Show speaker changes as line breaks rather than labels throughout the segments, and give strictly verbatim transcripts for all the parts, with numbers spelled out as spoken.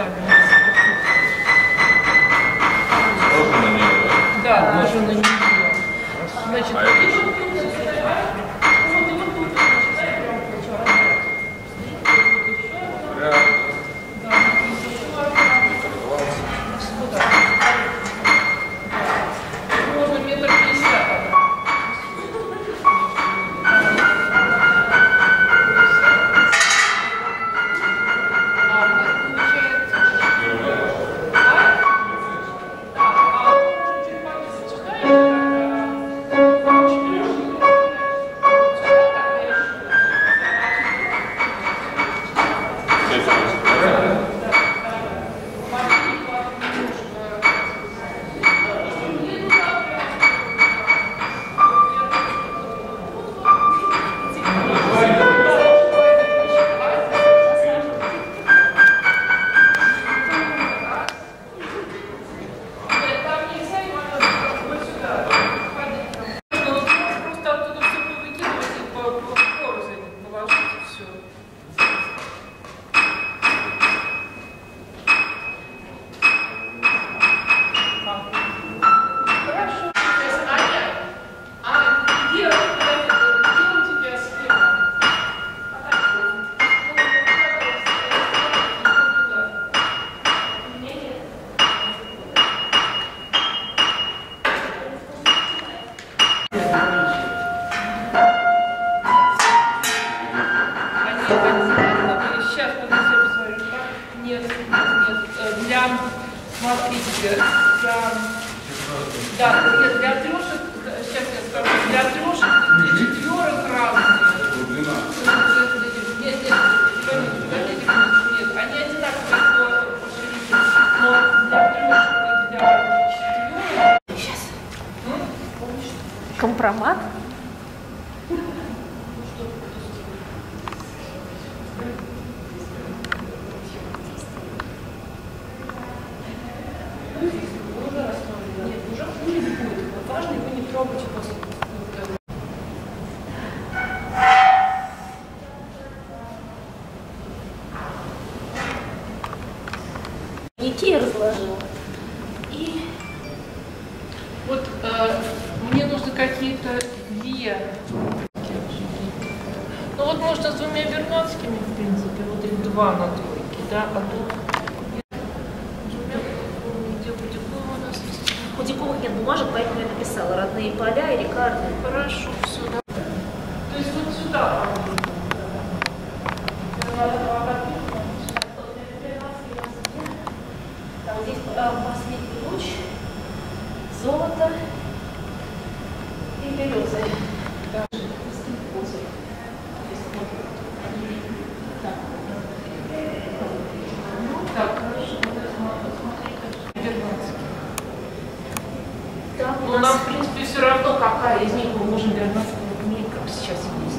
сами.
Тоже на нее?
Да, тоже на нее. Значит,
а это...
Смотрите, для, да, нет, для трешек, сейчас я скажу, для трешек, для четверок разные. Нет, нет, нет, они одинаковые по ширине, но для трешек, для четверок.
Сейчас. Компромат? Икея разложила. И
вот э, мне нужны какие-то две. Ну вот можно с двумя бернацкими, в принципе, вот их два на тройке, да, а тут где Худякова у нас есть?
Худяковых нет бумажек, поэтому я написала родные поля и Рикардо.
Хорошо, все, да. То есть вот сюда.
Там здесь последний луч, золото и березы.
Да. Так, хорошо, смотри, бернацкий.
Да,
Ну, нам, в принципе, все равно, какая из них мы можем бернацкого иметь, как сейчас есть.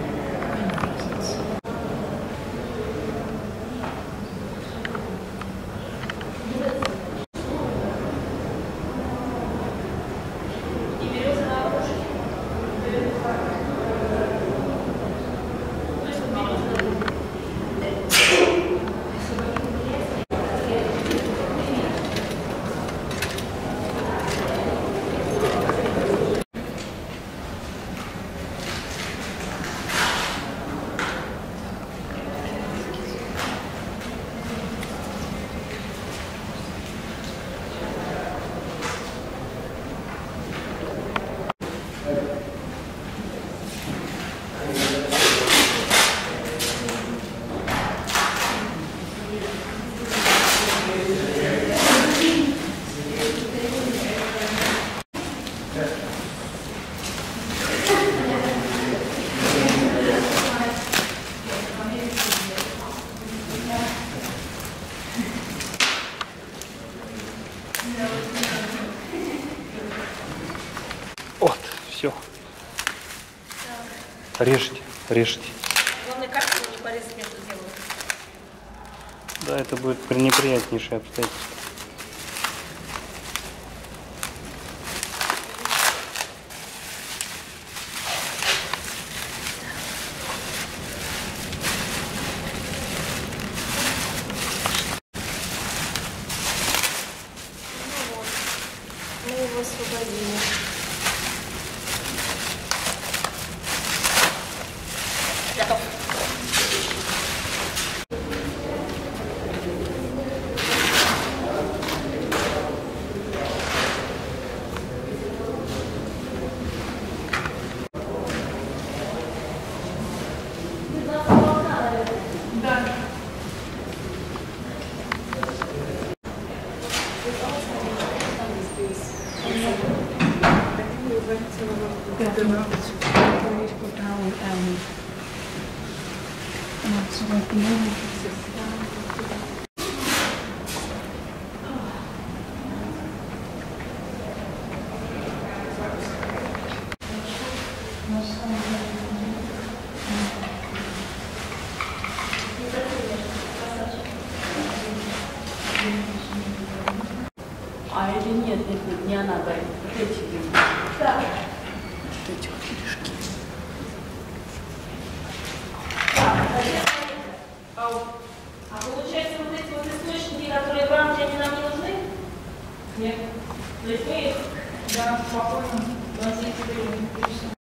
Вот, все. Режьте, режьте.
Главное, картину не порезать между делом.
Да, это будет пренеприятнейшее обстоятельство.
освободили. Готов.
Да.
А или нет, нет, нет, не она говорит. Вот эти люди. Да. Вот эти вот корешки.
А получается, вот эти вот источники, которые в рамке, они нам не нужны?
Нет.
То есть мы их
Да, спокойно. Да, здесь